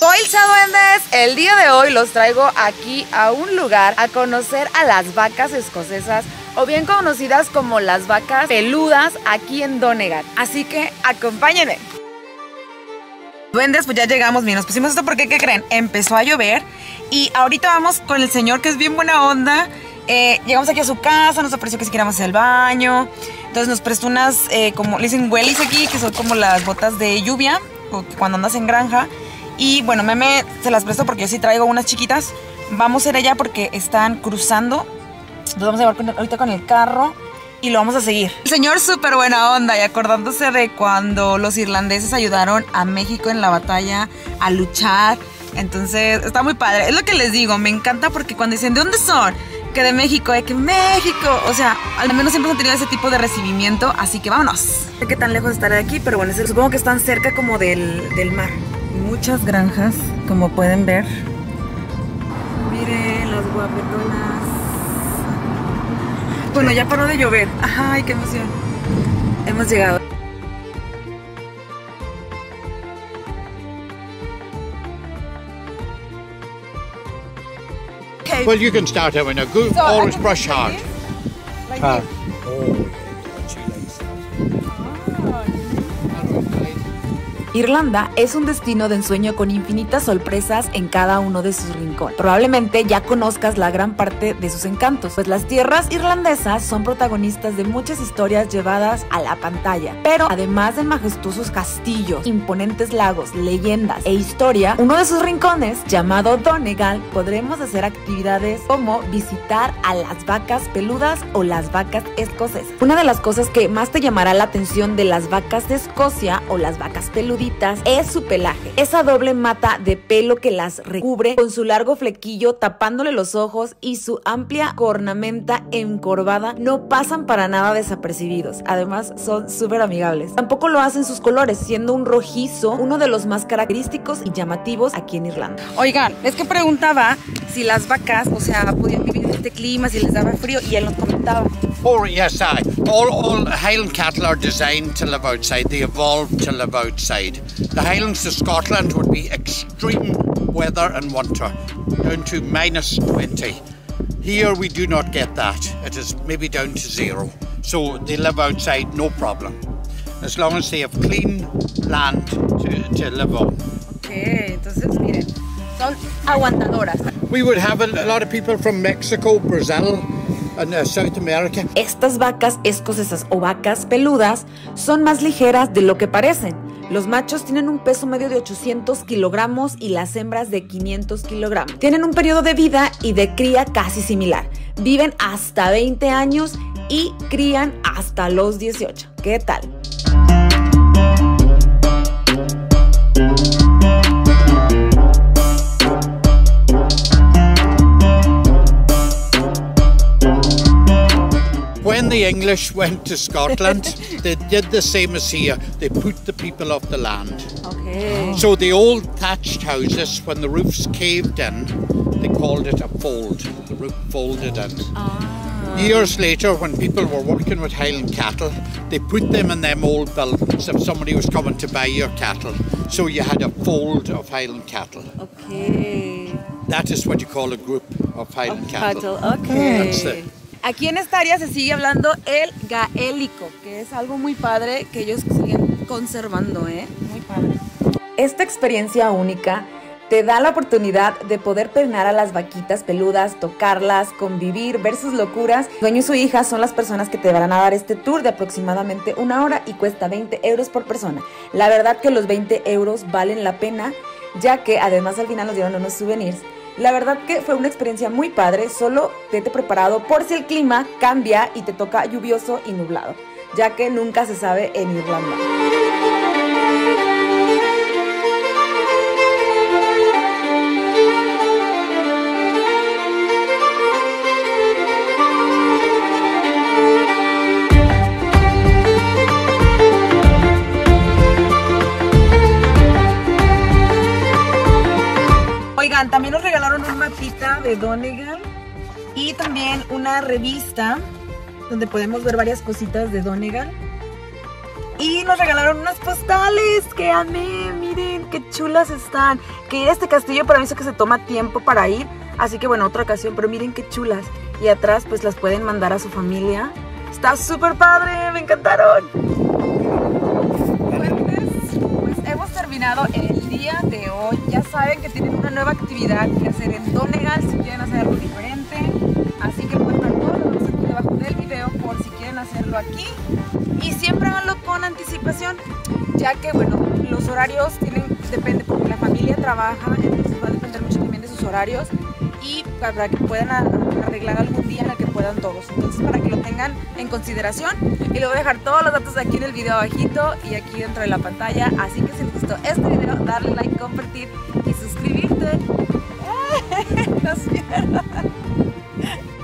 Soy Ilse Duendes. El día de hoy los traigo aquí a un lugar a conocer a las vacas escocesas, o bien conocidas como las vacas peludas, aquí en Donegal. Así que acompáñenme. Duendes, pues ya llegamos. Miren, nos pusimos esto porque, ¿qué creen? Empezó a llover y ahorita vamos con el señor, que es bien buena onda. Llegamos aquí a su casa, nos ofreció que si queríamos hacer el baño. Entonces nos prestó unas, como le dicen wellies aquí, que son como las botas de lluvia, o cuando andas en granja. Y bueno, Meme se las prestó porque yo sí traigo unas chiquitas. Vamos a ir allá porque están cruzando. Entonces vamos a llevar ahorita con el carro y lo vamos a seguir. El señor súper buena onda y acordándose de cuando los irlandeses ayudaron a México en la batalla a luchar. Entonces está muy padre. Es lo que les digo, me encanta porque cuando dicen ¿de dónde son? Que de México, que México. O sea, al menos siempre han tenido ese tipo de recibimiento. Así que vámonos. No sé qué tan lejos estaré de aquí, pero bueno, supongo que están cerca como del mar. Muchas granjas, como pueden ver. Miren las guapetonas. Bueno, ya paró de llover. Ay, qué emoción. Hemos llegado. Okay. Well, you can start out with a good, always brush hard. Like this? Irlanda es un destino de ensueño con infinitas sorpresas en cada uno de sus rincones. Probablemente ya conozcas la gran parte de sus encantos, pues las tierras irlandesas son protagonistas de muchas historias llevadas a la pantalla. Pero además de majestuosos castillos, imponentes lagos, leyendas e historia, uno de sus rincones, llamado Donegal, podremos hacer actividades como visitar a las vacas peludas o las vacas escocesas. Una de las cosas que más te llamará la atención de las vacas de Escocia o las vacas peluditas es su pelaje, esa doble mata de pelo que las recubre con su largo flequillo tapándole los ojos, y su amplia cornamenta encorvada no pasan para nada desapercibidos. Además son súper amigables. Tampoco lo hacen sus colores, siendo un rojizo uno de los más característicos y llamativos aquí en Irlanda. Oigan, es que preguntaba si las vacas, o sea, podían vivir en este clima, si les daba frío, y él nos comentaba. Oh yes, all Highland cattle are designed to live outside. They evolved to live outside. The Highlands of Scotland would be extreme weather in winter, down to -20. Here we do not get that. It is maybe down to 0. So they live outside, no problem, as long as they have clean land to live on. Okay, entonces miren, son aguantadoras. We would have a lot of people from Mexico, Brazil, and South America. Estas vacas escocesas o vacas peludas son más ligeras de lo que parecen. Los machos tienen un peso medio de 800 kilogramos y las hembras de 500 kilogramos. Tienen un periodo de vida y de cría casi similar. Viven hasta 20 años y crían hasta los 18. ¿Qué tal? When the English went to Scotland, they did the same as here. They put the people off the land. Okay. So the old thatched houses, when the roofs caved in, they called it a fold. The roof folded in. Years later, when people were working with Highland cattle, they put them in them old buildings if somebody was coming to buy your cattle. So you had a fold of Highland cattle. Okay. That is what you call a group of Highland cattle. Okay. That's it. Aquí en esta área se sigue hablando el gaélico, que es algo muy padre que ellos siguen conservando, muy padre. Esta experiencia única te da la oportunidad de poder peinar a las vaquitas peludas, tocarlas, convivir, ver sus locuras. Su dueño y su hija son las personas que te van a dar este tour de aproximadamente 1 hora y cuesta 20 euros por persona. La verdad que los 20 euros valen la pena, ya que además al final nos dieron unos souvenirs. La verdad que fue una experiencia muy padre, solo vete preparado por si el clima cambia y te toca lluvioso y nublado, ya que nunca se sabe en Irlanda. Oigan, también nos regalaron un mapita de Donegal y también una revista donde podemos ver varias cositas de Donegal. Y nos regalaron unas postales que amé, miren qué chulas están. Que ir a este castillo para mí es que se toma tiempo para ir, así que bueno, otra ocasión, pero miren qué chulas. Y atrás pues las pueden mandar a su familia. Está súper padre, me encantaron. Pues hemos terminado el día de hoy. Ya saben que tienen una nueva actividad que hacer en Donegal si quieren hacer algo diferente. Así que pueden ver todos los links aquí debajo del video por si quieren hacerlo aquí. Y siempre háganlo con anticipación, ya que bueno, los horarios depende porque la familia trabaja, entonces va a depender mucho también de sus horarios y para que puedan arreglar algún día en el que puedan todos. Entonces para que lo tengan en consideración, y les voy a dejar todos los datos aquí en el video abajito y aquí dentro de la pantalla. Así que si les gustó este video, darle like, compartir y suscribirte. ¡Los pierdas!